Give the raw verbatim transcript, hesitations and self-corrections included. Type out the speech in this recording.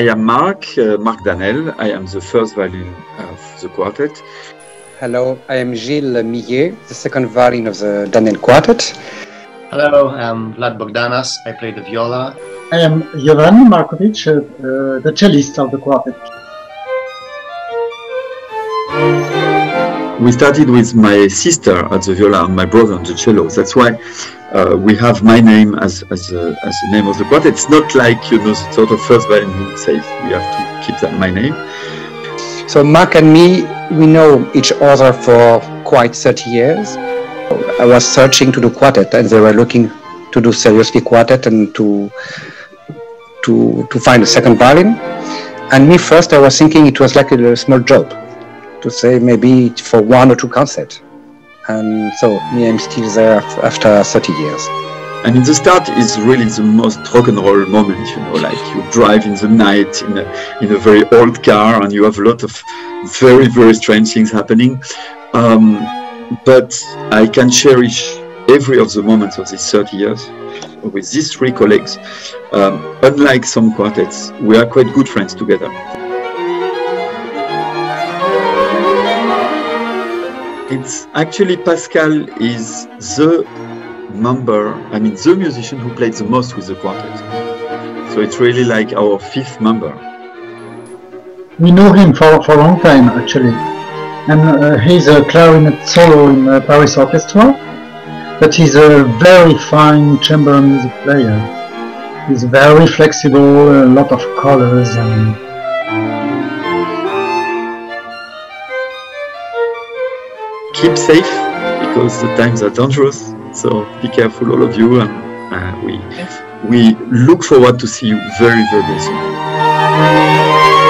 am Mark, uh, Mark Danel. I am the first violin of the quartet. Hello, I am Gilles Millet, the second violin of the Danel Quartet. Hello, I'm Vlad Bogdanas. I play the viola. I am Jovan Markovic, uh, uh, the cellist of the quartet. We started with my sister at the viola and my brother on the cello. That's why uh, we have my name as as, uh, as the name of the quartet. It's not like, you know, the sort of first violin who says we have to keep that my name. So Mark and me, we know each other for quite thirty years. I was searching to do quartet, and they were looking to do seriously quartet and to to to find a second violin. And me first, I was thinking it was like a small job, to say maybe for one or two concerts. And so me, I'm still there after thirty years. And in the start, it's really the most rock and roll moment, you know, like you drive in the night in a, in a very old car and you have a lot of very, very strange things happening. Um, but I can cherish every of the moments of these thirty years with these three colleagues. Um, unlike some quartets, we are quite good friends together. It's actually Pascal is the member, I mean the musician who played the most with the quartet. So it's really like our fifth member. We know him for, for a long time actually. And uh, he's a clarinet solo in uh, Paris Orchestra, but he's a very fine chamber music player. He's very flexible, a lot of colors and keep safe, because the times are dangerous, so be careful all of you, and uh, we we look forward to see you very very soon.